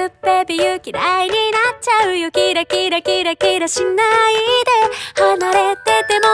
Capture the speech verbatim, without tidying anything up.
you baby you 嫌いになっちゃうよキラキラキラキラしないで離れてても